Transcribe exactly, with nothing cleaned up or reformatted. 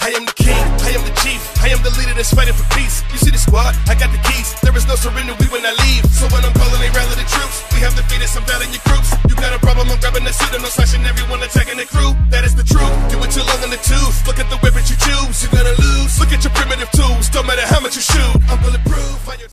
I am the king, I am the chief, I am the leader that's fighting for peace. You see the squad, I got the keys. There is no surrender, we will not leave. So when I'm calling, they rally the troops. We have defeated some battling your groups. You got a problem, I'm grabbing the suit. I'm not slashing everyone attacking the crew. That is the truth, do it too long in the tooth. Look at the weapons you choose, you're gonna lose. Look at your primitive tools, don't matter how much you shoot. I'm bulletproof.